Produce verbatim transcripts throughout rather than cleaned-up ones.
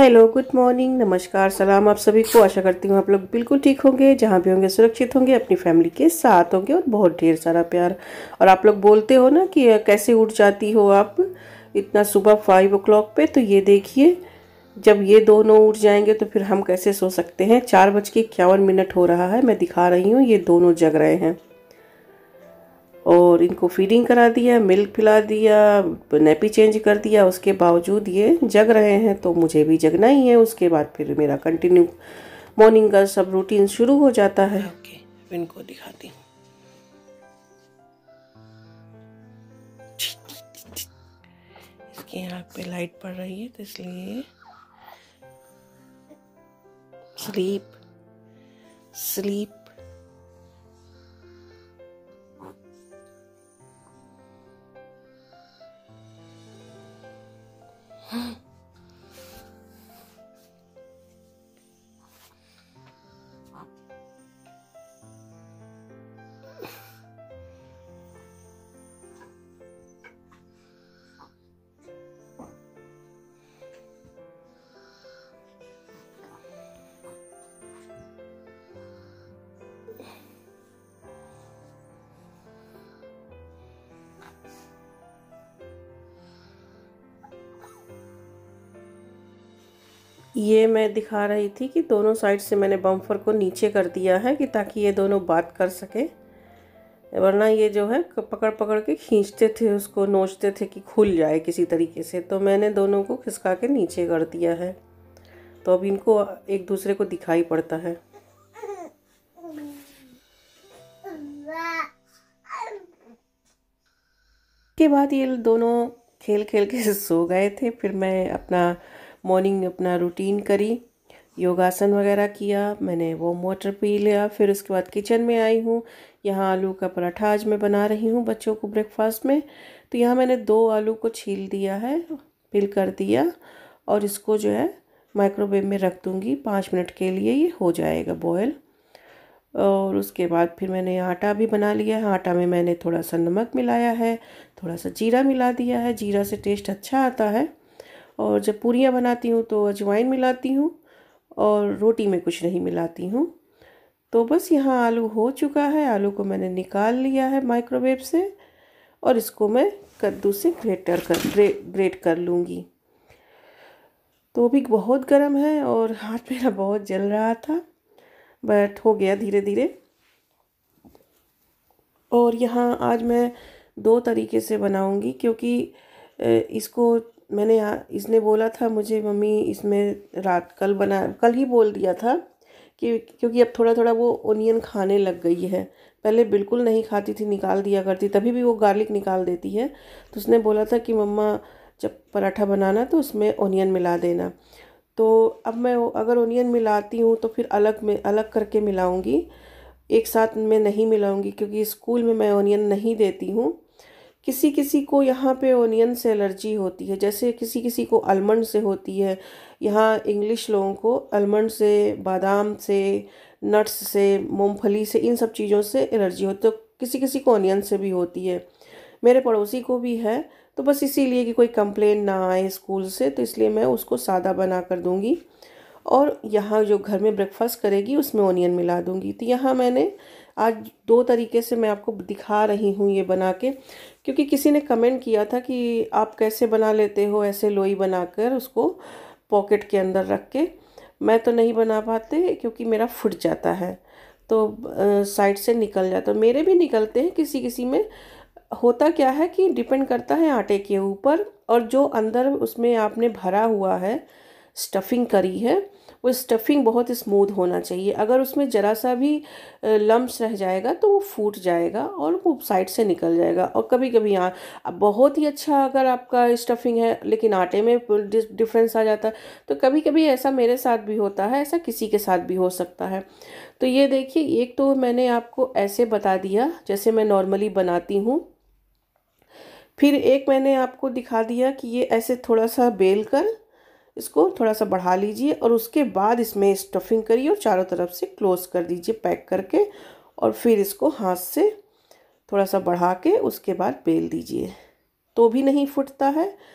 Hello, good morning, नमस्कार, सलाम आप सभी को। आशा करती हूँ आप लोग बिल्कुल ठीक होंगे, जहाँ भी होंगे सुरक्षित होंगे, अपनी फैमिली के साथ होंगे और बहुत ढेर सारा प्यार। और आप लोग बोलते हो ना कि कैसे उठ जाती हो आप इतना सुबह फाइव ओ क्लॉक पे, तो ये देखिए जब ये दोनों उठ जाएंगे तो फिर हम कैसे सो सकते हैं। चार बज के इक्यावन मिनट हो रहा है, मैं दिखा रही हूँ, ये दोनों जग रहे हैं और इनको फीडिंग करा दिया, मिल्क पिला दिया, नैपी चेंज कर दिया, उसके बावजूद ये जग रहे हैं। तो मुझे भी जगना ही है। उसके बाद फिर मेरा कंटिन्यू मॉर्निंग का सब रूटीन शुरू हो जाता है। ओके, इनको दिखाती हूँ। इसकी आँख पे लाइट पड़ रही है तो इसलिए स्लीप स्लीप ये मैं दिखा रही थी कि दोनों साइड से मैंने बम्फर को नीचे कर दिया है कि ताकि ये दोनों बात कर सके, वरना ये जो है पकड़ पकड़ के खींचते थे, उसको नोचते थे कि खुल जाए किसी तरीके से। तो मैंने दोनों को खिसका के नीचे कर दिया है, तो अब इनको एक दूसरे को दिखाई पड़ता है। के बाद ये दोनों खेल खेल के सो गए थे। फिर मैं अपना मॉर्निंग अपना रूटीन करी, योगासन वगैरह किया, मैंने वो वाटर पी लिया। फिर उसके बाद किचन में आई हूँ। यहाँ आलू का पराठा आज मैं बना रही हूँ बच्चों को ब्रेकफास्ट में। तो यहाँ मैंने दो आलू को छील दिया है, पिल कर दिया, और इसको जो है माइक्रोवेव में रख दूँगी पाँच मिनट के लिए, ये हो जाएगा बॉयल। और उसके बाद फिर मैंने आटा भी बना लिया है। आटा में मैंने थोड़ा सा नमक मिलाया है, थोड़ा सा जीरा मिला दिया है, जीरा से टेस्ट अच्छा आता है। और जब पूरियाँ बनाती हूँ तो अजवाइन मिलाती हूँ, और रोटी में कुछ नहीं मिलाती हूँ। तो बस यहाँ आलू हो चुका है, आलू को मैंने निकाल लिया है माइक्रोवेव से, और इसको मैं कद्दू से ग्रेटर कर ग्रे, ग्रेट कर लूँगी। तो भी बहुत गर्म है और हाथ मेरा बहुत जल रहा था, बट हो गया धीरे धीरे। और यहाँ आज मैं दो तरीके से बनाऊँगी, क्योंकि इसको मैंने इसने बोला था मुझे, मम्मी इसमें रात कल बना कल ही बोल दिया था कि क्योंकि अब थोड़ा थोड़ा वो ओनियन खाने लग गई है। पहले बिल्कुल नहीं खाती थी, निकाल दिया करती, तभी भी वो गार्लिक निकाल देती है। तो उसने बोला था कि मम्मा जब पराठा बनाना तो उसमें ओनियन मिला देना। तो अब मैं अगर ओनियन मिलाती हूँ तो फिर अलग में अलग करके मिलाऊँगी, एक साथ में नहीं मिलाऊँगी, क्योंकि स्कूल में मैं ओनियन नहीं देती हूँ। किसी किसी को यहाँ पे ओनियन से एलर्जी होती है, जैसे किसी किसी को आलमंड से होती है। यहाँ इंग्लिश लोगों को आलमंड से, बादाम से, नट्स से, मूंगफली से, इन सब चीज़ों से एलर्जी होती है। तो किसी किसी को ओनियन से भी होती है, मेरे पड़ोसी को भी है। तो बस इसीलिए कि कोई कंप्लेन ना आए स्कूल से, तो इसलिए मैं उसको सादा बना कर दूँगी, और यहाँ जो घर में ब्रेकफास्ट करेगी उसमें ओनियन मिला दूँगी। तो यहाँ मैंने आज दो तरीके से मैं आपको दिखा रही हूँ ये बना के, क्योंकि किसी ने कमेंट किया था कि आप कैसे बना लेते हो ऐसे लोई बनाकर उसको पॉकेट के अंदर रख के। मैं तो नहीं बना पाते क्योंकि मेरा फुट जाता है, तो साइड से निकल जाता है। मेरे भी निकलते हैं किसी किसी में। होता क्या है कि डिपेंड करता है आटे के ऊपर, और जो अंदर उसमें आपने भरा हुआ है, स्टफिंग करी है, वो स्टफिंग बहुत स्मूथ होना चाहिए। अगर उसमें ज़रा सा भी लम्स रह जाएगा तो वो फूट जाएगा और वो साइड से निकल जाएगा। और कभी कभी यहाँ बहुत ही अच्छा अगर आपका स्टफिंग है लेकिन आटे में डिफरेंस आ जाता है, तो कभी कभी ऐसा मेरे साथ भी होता है, ऐसा किसी के साथ भी हो सकता है। तो ये देखिए, एक तो मैंने आपको ऐसे बता दिया जैसे मैं नॉर्मली बनाती हूँ। फिर एक मैंने आपको दिखा दिया कि ये ऐसे थोड़ा सा बेल कर इसको थोड़ा सा बढ़ा लीजिए, और उसके बाद इसमें स्टफिंग करिए और चारों तरफ से क्लोज कर दीजिए पैक करके, और फिर इसको हाथ से थोड़ा सा बढ़ा के उसके बाद बेल दीजिए, तो भी नहीं फूटता है।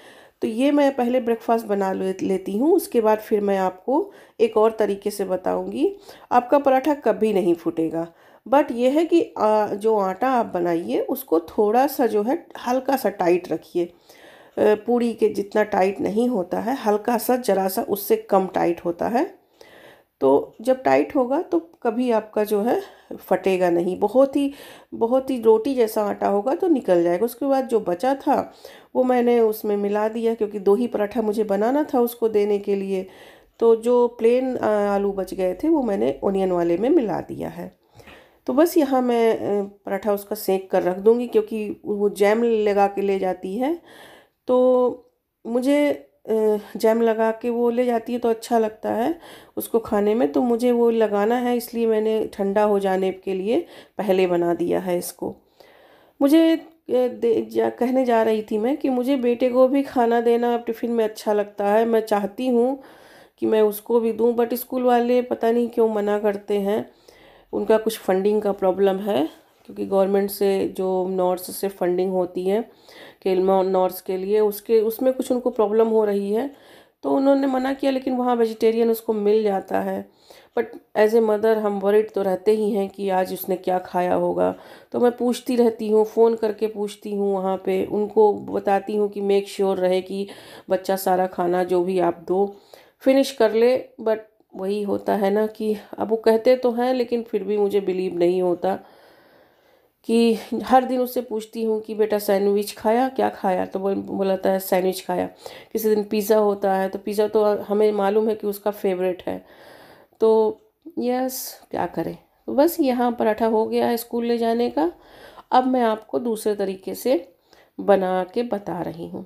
तो ये मैं पहले ब्रेकफास्ट बना ले, लेती हूँ, उसके बाद फिर मैं आपको एक और तरीके से बताऊँगी। आपका पराठा कभी नहीं फूटेगा, बट ये है कि आ, जो आटा आप बनाइए उसको थोड़ा सा जो है हल्का सा टाइट रखिए। अ, पूड़ी के जितना टाइट नहीं होता है, हल्का सा, जरा सा उससे कम टाइट होता है। तो जब टाइट होगा तो कभी आपका जो है फटेगा नहीं। बहुत ही बहुत ही रोटी जैसा आटा होगा तो निकल जाएगा। उसके बाद जो बचा था वो मैंने उसमें मिला दिया, क्योंकि दो ही पराठा मुझे बनाना था उसको देने के लिए। तो जो प्लेन अ, आलू बच गए थे वो मैंने ओनियन वाले में मिला दिया है। तो बस यहाँ मैं अ, पराठा उसका सेक कर रख दूँगी, क्योंकि वो जैम लगा के ले जाती है। तो मुझे अ, जैम लगा के वो ले जाती है तो अच्छा लगता है उसको खाने में, तो मुझे वो लगाना है, इसलिए मैंने ठंडा हो जाने के लिए पहले बना दिया है इसको। मुझे अ, दे जा कहने जा रही थी मैं कि मुझे बेटे को भी खाना देना टिफ़िन में अच्छा लगता है। मैं चाहती हूँ कि मैं उसको भी दूँ, बट स्कूल वाले पता नहीं क्यों मना करते हैं। उनका कुछ फंडिंग का प्रॉब्लम है, क्योंकि गवर्नमेंट से जो नॉर्स से फंडिंग होती है के नॉर्स के लिए, उसके उसमें कुछ उनको प्रॉब्लम हो रही है, तो उन्होंने मना किया। लेकिन वहाँ वेजिटेरियन उसको मिल जाता है। बट एज ए मदर हम वरिड तो रहते ही हैं कि आज उसने क्या खाया होगा। तो मैं पूछती रहती हूँ, फ़ोन करके पूछती हूँ, वहाँ पे उनको बताती हूँ कि मेक श्योर रहे कि बच्चा सारा खाना जो भी आप दो फिनिश कर ले। बट वही होता है ना कि अब वो कहते तो हैं, लेकिन फिर भी मुझे बिलीव नहीं होता। कि हर दिन उससे पूछती हूँ कि बेटा सैंडविच खाया, क्या खाया, तो बोल बोलाता है सैंडविच खाया। किसी दिन पिज़्ज़ा होता है तो पिज़्ज़ा तो हमें मालूम है कि उसका फेवरेट है। तो यस, क्या करें। तो बस यहाँ पराठा हो गया है स्कूल ले जाने का। अब मैं आपको दूसरे तरीके से बना के बता रही हूँ।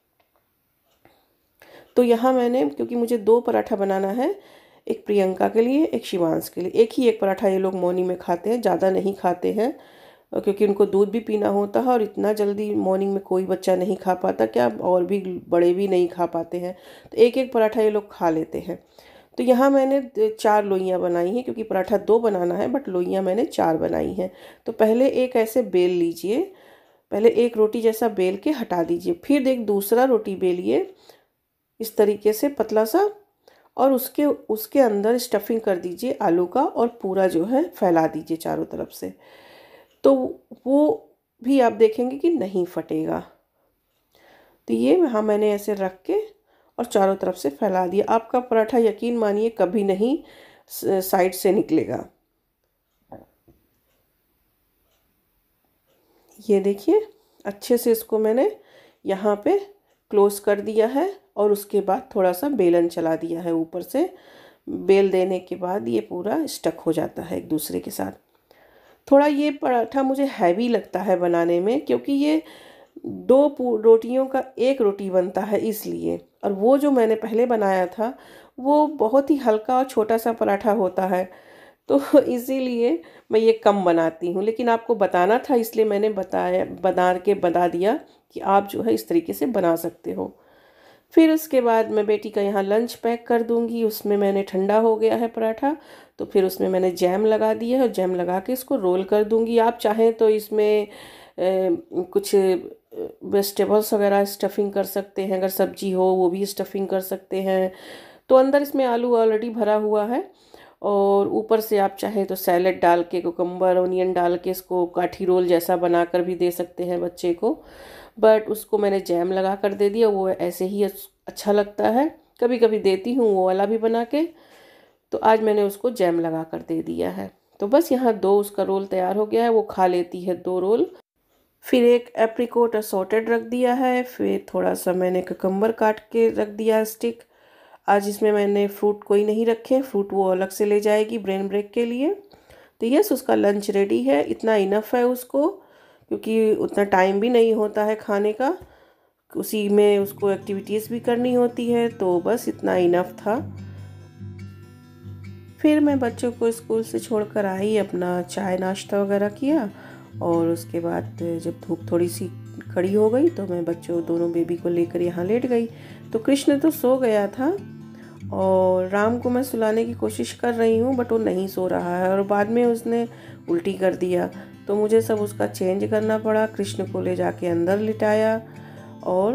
तो यहाँ मैंने, क्योंकि मुझे दो पराठा बनाना है, एक प्रियंका के लिए, एक शिवांश के लिए। एक ही एक पराठा ये लोग मॉर्निंग में खाते हैं, ज़्यादा नहीं खाते हैं, क्योंकि उनको दूध भी पीना होता है और इतना जल्दी मॉर्निंग में कोई बच्चा नहीं खा पाता, क्या और भी बड़े भी नहीं खा पाते हैं। तो एक एक पराठा ये लोग खा लेते हैं। तो यहाँ मैंने चार लोइयाँ बनाई हैं, क्योंकि पराठा दो बनाना है, बट लोइयाँ मैंने चार बनाई हैं। तो पहले एक ऐसे बेल लीजिए, पहले एक रोटी जैसा बेल के हटा दीजिए, फिर एक दूसरा रोटी बेलिए इस तरीके से पतला सा, और उसके उसके अंदर स्टफिंग कर दीजिए आलू का, और पूरा जो है फैला दीजिए चारों तरफ से। तो वो भी आप देखेंगे कि नहीं फटेगा। तो ये हाँ मैंने ऐसे रख के और चारों तरफ से फैला दिया। आपका पराठा यकीन मानिए कभी नहीं साइड से निकलेगा। ये देखिए, अच्छे से इसको मैंने यहाँ पे क्लोज कर दिया है, और उसके बाद थोड़ा सा बेलन चला दिया है ऊपर से। बेल देने के बाद ये पूरा स्टक हो जाता है एक दूसरे के साथ। थोड़ा ये पराठा मुझे हैवी लगता है बनाने में, क्योंकि ये दो रोटियों का एक रोटी बनता है इसलिए। और वो जो मैंने पहले बनाया था वो बहुत ही हल्का और छोटा सा पराठा होता है, तो इसीलिए मैं ये कम बनाती हूँ। लेकिन आपको बताना था इसलिए मैंने बताया, बना के बता दिया कि आप जो है इस तरीके से बना सकते हो। फिर उसके बाद मैं बेटी का यहाँ लंच पैक कर दूँगी। उसमें मैंने ठंडा हो गया है पराठा, तो फिर उसमें मैंने जैम लगा दिया है, और जैम लगा के इसको रोल कर दूँगी। आप चाहें तो इसमें ए, कुछ वेजिटेबल्स वगैरह स्टफिंग कर सकते हैं, अगर सब्जी हो वो भी स्टफिंग कर सकते हैं। तो अंदर इसमें आलू ऑलरेडी भरा हुआ है, और ऊपर से आप चाहे तो सैलेड डाल के, कुकम्बर ओनियन डाल के इसको काठी रोल जैसा बनाकर भी दे सकते हैं बच्चे को। बट उसको मैंने जैम लगा कर दे दिया, वो ऐसे ही अच्छा लगता है। कभी कभी देती हूँ वो वाला भी बना के, तो आज मैंने उसको जैम लगा कर दे दिया है। तो बस यहाँ दो उसका रोल तैयार हो गया है, वो खा लेती है दो रोल। फिर एक एप्रिकोट असॉर्टेड रख दिया है, फिर थोड़ा सा मैंने कुकम्बर काट के रख दिया स्टिक। आज इसमें मैंने फ्रूट कोई नहीं रखे, फ्रूट वो अलग से ले जाएगी ब्रेन ब्रेक के लिए। तो यस, उसका लंच रेडी है, इतना इनफ है उसको, क्योंकि उतना टाइम भी नहीं होता है खाने का, उसी में उसको एक्टिविटीज़ भी करनी होती है, तो बस इतना इनफ था। फिर मैं बच्चों को स्कूल से छोड़कर आई, अपना चाय नाश्ता वगैरह किया, और उसके बाद जब धूप थोड़ी सी खड़ी हो गई तो मैं बच्चों दोनों बेबी को लेकर यहाँ लेट गई। तो कृष्ण तो सो गया था, और राम को मैं सुलाने की कोशिश कर रही हूँ, बट वो नहीं सो रहा है, और बाद में उसने उल्टी कर दिया, तो मुझे सब उसका चेंज करना पड़ा। कृष्ण को ले जाके अंदर लिटाया, और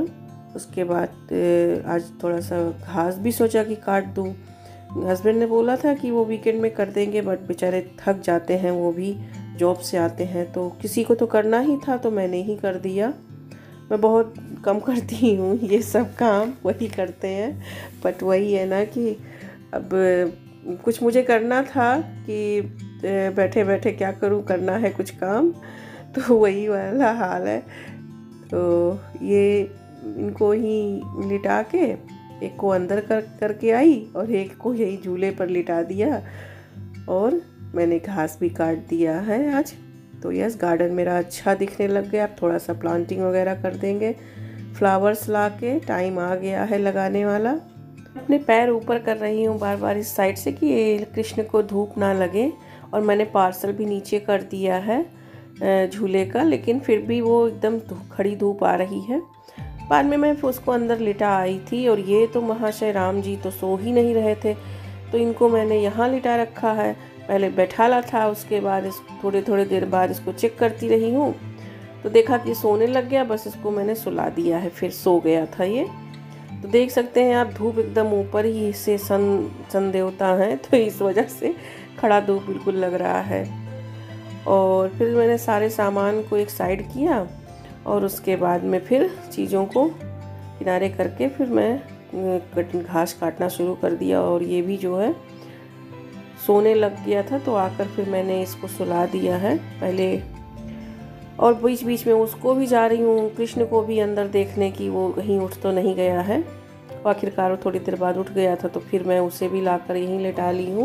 उसके बाद अ, आज थोड़ा सा घास भी सोचा कि काट दूँ। हस्बैंड ने बोला था कि वो वीकेंड में कर देंगे, बट बेचारे थक जाते हैं, वो भी जॉब से आते हैं, तो किसी को तो करना ही था, तो मैंने ही कर दिया। मैं बहुत कम करती हूँ ये सब काम, वही करते हैं। बट वही है ना कि अब कुछ मुझे करना था कि बैठे बैठे क्या करूँ, करना है कुछ काम, तो वही वाला हाल है। तो ये इनको ही लिटा के एक को अंदर कर करके आई और एक को यही झूले पर लिटा दिया, और मैंने घास भी काट दिया है आज। तो यस, गार्डन मेरा अच्छा दिखने लग गया। अब थोड़ा सा प्लांटिंग वगैरह कर देंगे, फ्लावर्स ला के टाइम आ गया है लगाने वाला। अपने पैर ऊपर कर रही हूँ बार बार इस साइड से कि कृष्ण को धूप ना लगे, और मैंने पार्सल भी नीचे कर दिया है झूले का, लेकिन फिर भी वो एकदम खड़ी धूप आ रही है। बाद में मैं उसको अंदर लिटा आई थी, और ये तो महाशय राम जी तो सो ही नहीं रहे थे, तो इनको मैंने यहाँ लिटा रखा है। पहले बैठाला था, उसके बाद इस थोड़े थोड़े देर बाद इसको चेक करती रही हूँ, तो देखा कि सोने लग गया, बस इसको मैंने सुला दिया है, फिर सो गया था ये। तो देख सकते हैं आप, धूप एकदम ऊपर ही से सन सन देवता हैं, तो इस वजह से खड़ा धूप बिल्कुल लग रहा है। और फिर मैंने सारे सामान को एक साइड किया, और उसके बाद में फिर चीज़ों को किनारे करके फिर मैं घास काटना शुरू कर दिया। और ये भी जो है सोने लग गया था, तो आकर फिर मैंने इसको सुला दिया है पहले। और बीच बीच में उसको भी जा रही हूँ, कृष्ण को भी अंदर देखने की, वो कहीं उठ तो नहीं गया है। आखिरकार वो थोड़ी देर बाद उठ गया था, तो फिर मैं उसे भी लाकर यहीं लेटा ली हूँ।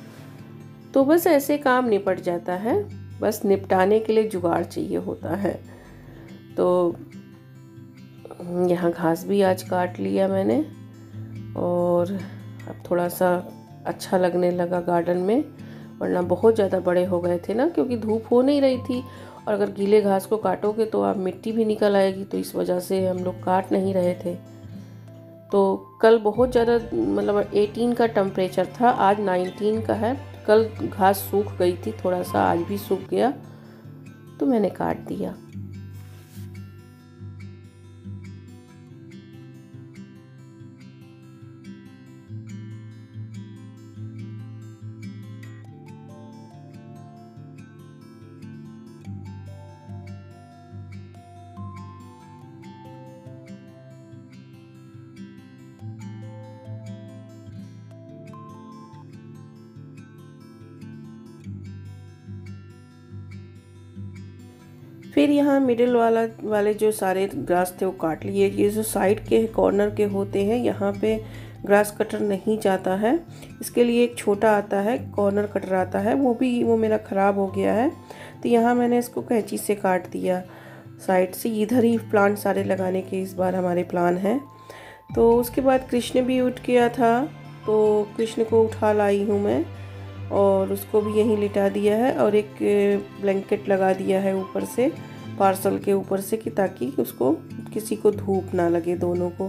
तो बस ऐसे काम निपट जाता है, बस निपटाने के लिए जुगाड़ चाहिए होता है। तो यहाँ घास भी आज काट लिया मैंने, और अब थोड़ा सा अच्छा लगने लगा गार्डन में, वरना बहुत ज़्यादा बड़े हो गए थे ना, क्योंकि धूप हो नहीं रही थी। और अगर गीले घास को काटोगे तो आप मिट्टी भी निकल आएगी, तो इस वजह से हम लोग काट नहीं रहे थे। तो कल बहुत ज़्यादा मतलब अठारह का टेम्परेचर था, आज उन्नीस का है। कल घास सूख गई थी थोड़ा सा, आज भी सूख गया, तो मैंने काट दिया। फिर यहाँ मिडिल वाला वाले जो सारे ग्रास थे वो काट लिए। ये जो साइड के कॉर्नर के होते हैं, यहाँ पे ग्रास कटर नहीं जाता है, इसके लिए एक छोटा आता है, कॉर्नर कटर आता है, वो भी वो मेरा ख़राब हो गया है। तो यहाँ मैंने इसको कैंची से काट दिया साइड से। इधर ही प्लांट सारे लगाने के इस बार हमारे प्लान हैं। तो उसके बाद कृष्ण भी उठ गया था, तो कृष्ण को उठा लाई हूँ मैं, और उसको भी यहीं लिटा दिया है, और एक ब्लैंकेट लगा दिया है ऊपर से, पार्सल के ऊपर से, कि ताकि उसको किसी को धूप ना लगे, दोनों को।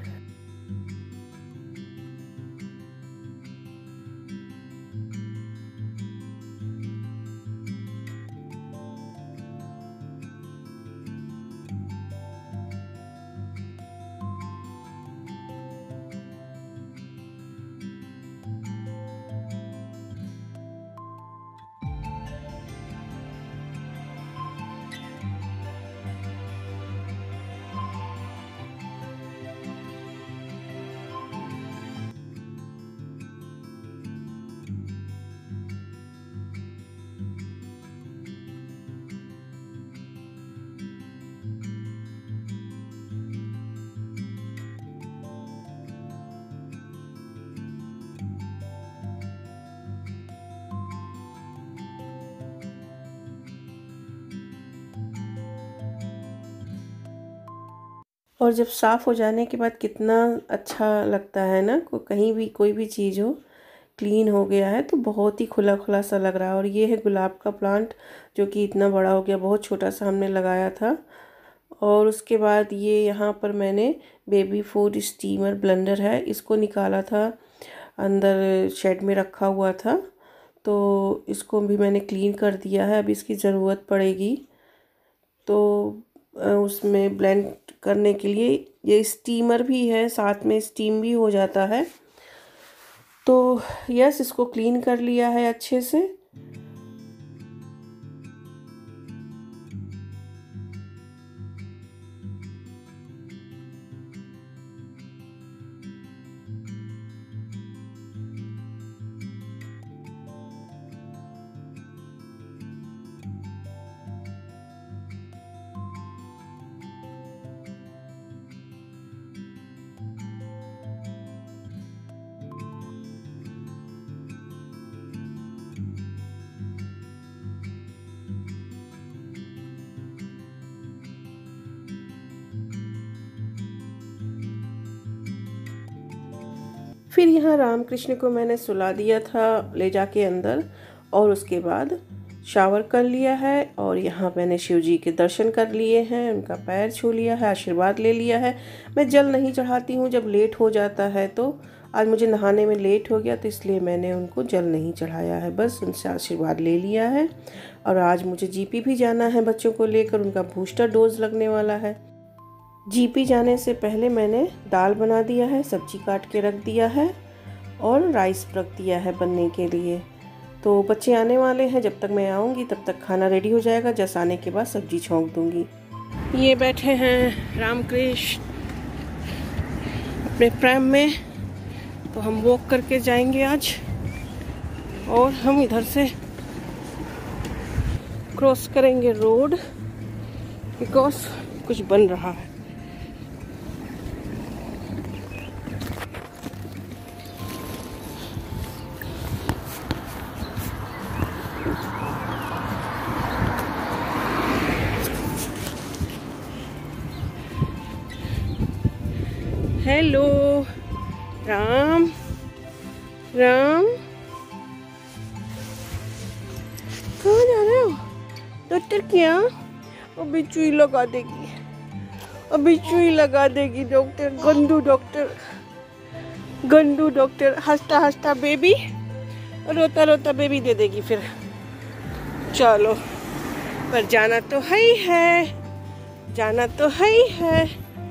और जब साफ़ हो जाने के बाद कितना अच्छा लगता है ना, को कहीं भी कोई भी चीज़ हो, क्लीन हो गया है तो बहुत ही खुला खुला सा लग रहा है। और ये है गुलाब का प्लांट, जो कि इतना बड़ा हो गया, बहुत छोटा सा हमने लगाया था। और उसके बाद ये यहाँ पर मैंने बेबी फूड स्टीमर ब्लेंडर है, इसको निकाला था, अंदर शेड में रखा हुआ था, तो इसको भी मैंने क्लीन कर दिया है। अब इसकी ज़रूरत पड़ेगी, तो उसमें ब्लेंड करने के लिए। ये स्टीमर भी है, साथ में स्टीम भी हो जाता है। तो यस, इसको क्लीन कर लिया है अच्छे से। फिर यहाँ रामकृष्ण को मैंने सुला दिया था ले जाके अंदर, और उसके बाद शावर कर लिया है। और यहाँ मैंने शिव जी के दर्शन कर लिए हैं, उनका पैर छू लिया है, आशीर्वाद ले लिया है। मैं जल नहीं चढ़ाती हूँ जब लेट हो जाता है, तो आज मुझे नहाने में लेट हो गया तो इसलिए मैंने उनको जल नहीं चढ़ाया है, बस उनसे आशीर्वाद ले लिया है। और आज मुझे जीपी भी जाना है बच्चों को लेकर, उनका बूस्टर डोज लगने वाला है। जीपी जाने से पहले मैंने दाल बना दिया है, सब्जी काट के रख दिया है और राइस रख दिया है बनने के लिए। तो बच्चे आने वाले हैं, जब तक मैं आऊँगी तब तक खाना रेडी हो जाएगा। जस आने के बाद सब्जी छौंक दूँगी। ये बैठे हैं रामकृष्ण अपने प्राइम में, तो हम वॉक करके जाएंगे आज। और हम इधर से क्रॉस करेंगे रोड, बिकॉज कुछ बन रहा है। हेलो राम राम, कहाँ जा रहे हो? डॉक्टर क्या? अभी चुई लगा देगी, अभी चुई लगा देगी डॉक्टर। गंदू डॉक्टर, गंदू डॉक्टर। हंसता हंसता बेबी, रोता रोता बेबी दे देगी फिर। चलो, पर जाना तो है ही है, जाना तो है ही है।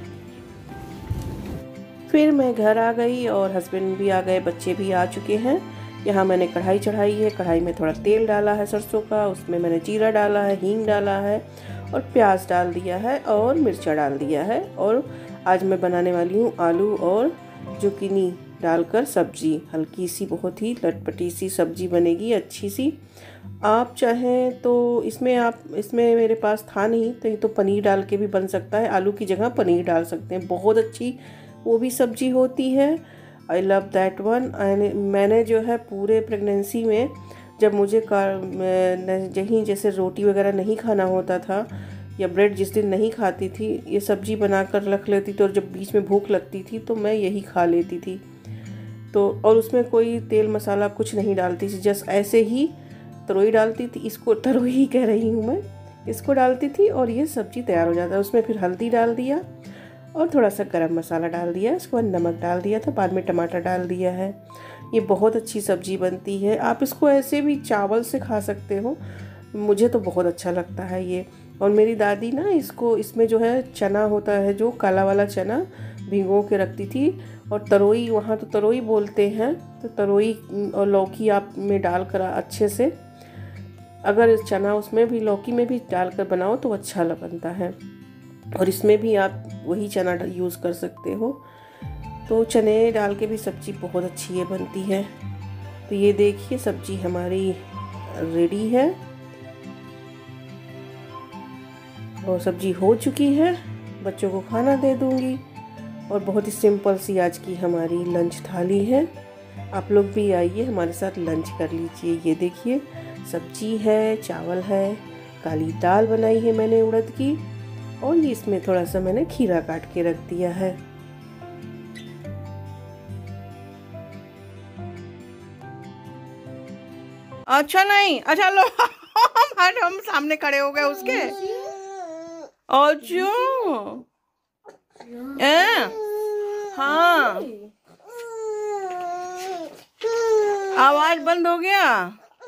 फिर मैं घर आ गई और हस्बैंड भी आ गए, बच्चे भी आ चुके हैं। यहाँ मैंने कढ़ाई चढ़ाई है, कढ़ाई में थोड़ा तेल डाला है सरसों का, उसमें मैंने जीरा डाला है, हींग डाला है और प्याज डाल दिया है और मिर्चा डाल दिया है। और आज मैं बनाने वाली हूँ आलू और जुकीनी डालकर सब्जी। हल्की सी, बहुत ही लटपटी सी सब्जी बनेगी, अच्छी सी। आप चाहें तो इसमें आप इसमें मेरे पास था नहीं तो ये तो पनीर डाल के भी बन सकता है, आलू की जगह पनीर डाल सकते हैं, बहुत अच्छी वो भी सब्जी होती है। I love that one. मैंने जो है पूरे प्रेगनेंसी में, जब मुझे कहीं जैसे रोटी वगैरह नहीं खाना होता था या ब्रेड जिस दिन नहीं खाती थी, ये सब्जी बनाकर रख लेती थी और जब बीच में भूख लगती थी तो मैं यही खा लेती थी। तो और उसमें कोई तेल मसाला कुछ नहीं डालती थी, जस्ट ऐसे ही तरोई डालती थी, इसको तरोई ही कह रही हूँ मैं, इसको डालती थी और ये सब्जी तैयार हो जाता है। उसमें फिर हल्दी डाल दिया और थोड़ा सा गरम मसाला डाल दिया, उसके बाद नमक डाल दिया था, बाद में टमाटर डाल दिया है। ये बहुत अच्छी सब्जी बनती है। आप इसको ऐसे भी चावल से खा सकते हो, मुझे तो बहुत अच्छा लगता है ये। और मेरी दादी ना इसको, इसमें जो है चना होता है, जो काला वाला चना भिगो के रखती थी, और तरोई, वहाँ तो तरोई बोलते हैं, तो तरोई और लौकी आप में डालकर अच्छे से, अगर चना उसमें भी लौकी में भी डालकर बनाओ तो अच्छा बनता है। और इसमें भी आप वही चना यूज़ कर सकते हो। तो चने डाल के भी सब्ज़ी बहुत अच्छी है बनती है। तो ये देखिए सब्ज़ी हमारी रेडी है और सब्ज़ी हो चुकी है, बच्चों को खाना दे दूँगी। और बहुत ही सिंपल सी आज की हमारी लंच थाली है। आप लोग भी आइए हमारे साथ लंच कर लीजिए। ये देखिए सब्जी है, चावल है, काली दाल बनाई है मैंने उड़द की, और ये इसमें थोड़ा सा मैंने खीरा काट के रख दिया है। अच्छा नहीं, अच्छा लो हम हम सामने खड़े हो गए उसके। अच्छा ए, हाँ, आवाज बंद हो गया।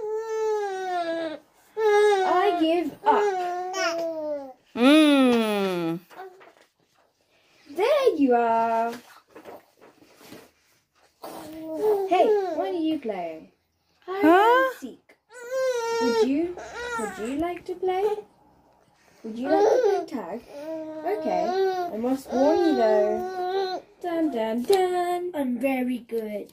I give up. Hmm you are. Hey, what are you playing? Hide and seek. Would you? Would you like to play? Would you like to play tag? Okay. I must warn you though. Dun dun dun. I'm very good.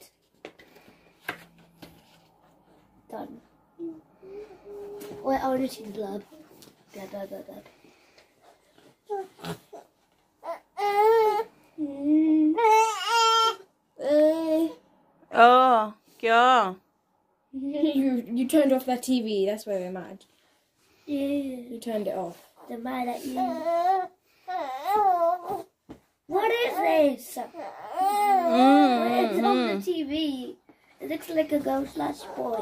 Done. Wait, I want to see the blood. Blood, blood, blood, blood. Oh, क्या? You you turned off that T V. That's why we're mad. Yeah. You turned it off. They're mad at you. What is this? Mm, It's on the T V. It looks like a girl slash boy.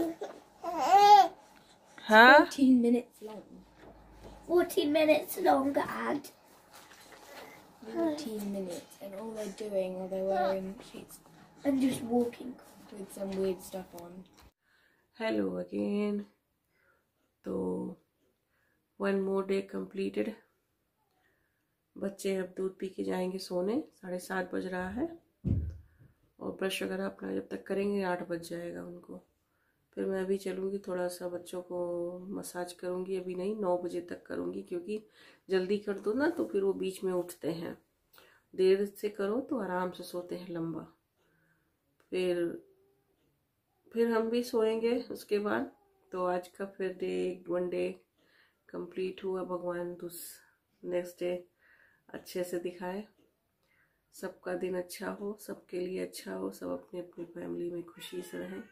Huh? Fourteen minutes long. Fourteen minutes long ad. Fourteen minutes, and all they're doing while they're wearing sheets I'm just walking. with some weird stuff on. Hello again. तो one more day completed. बच्चे अब दूध P के जाएंगे सोने. साढ़े सात बज रहा है और ब्रश वगैरह अपना जब तक करेंगे आठ बज जाएगा उनको. फिर मैं अभी चलूँगी, थोड़ा सा बच्चों को मसाज करूँगी. अभी नहीं, नौ बजे तक करूँगी क्योंकि जल्दी कर दो ना तो फिर वो बीच में उठते हैं. देर से करो तो आराम से सोते हैं लंबा. फिर फिर हम भी सोएंगे उसके बाद. तो आज का फिर डे वन डे कंप्लीट हुआ. भगवान दूस नेक्स्ट डे अच्छे से दिखाए. सबका दिन अच्छा हो, सबके लिए अच्छा हो, सब अपनी अपनी फैमिली में खुशी से रहें.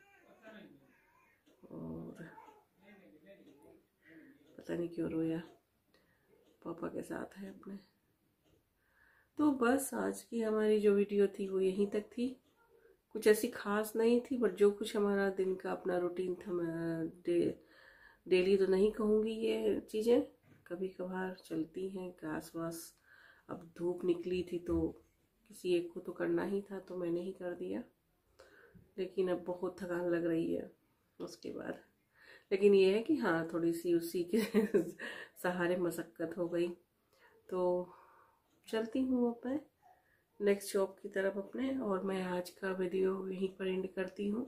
और पता नहीं क्यों रोया, पापा के साथ है अपने. तो बस आज की हमारी जो वीडियो थी वो यहीं तक थी. कुछ ऐसी खास नहीं थी, बट जो कुछ हमारा दिन का अपना रूटीन था. मैं डे डेली तो नहीं कहूँगी ये चीज़ें, कभी कभार चलती हैं. घास वास अब धूप निकली थी तो किसी एक को तो करना ही था तो मैंने ही कर दिया. लेकिन अब बहुत थकान लग रही है उसके बाद. लेकिन ये है कि हाँ थोड़ी सी उसी के सहारे मशक्क़त हो गई. तो चलती हूँ अब मैं नेक्स्ट जॉब की तरफ अपने. और मैं आज का वीडियो यहीं पर एंड करती हूँ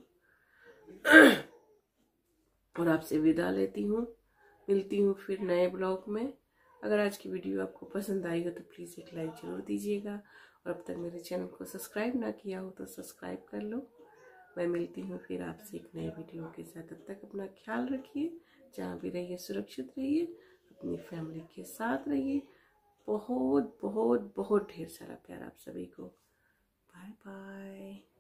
और आपसे विदा लेती हूँ. मिलती हूँ फिर नए ब्लॉग में. अगर आज की वीडियो आपको पसंद आई हो तो प्लीज़ एक लाइक ज़रूर दीजिएगा. और अब तक मेरे चैनल को सब्सक्राइब ना किया हो तो सब्सक्राइब कर लो. मैं मिलती हूँ फिर आपसे एक नए वीडियो के साथ. तब तक अपना ख्याल रखिए, जहाँ भी रहिए सुरक्षित रहिए, अपनी फैमिली के साथ रहिए. बहुत बहुत बहुत ढेर सारा प्यार आप सभी को. Bye bye.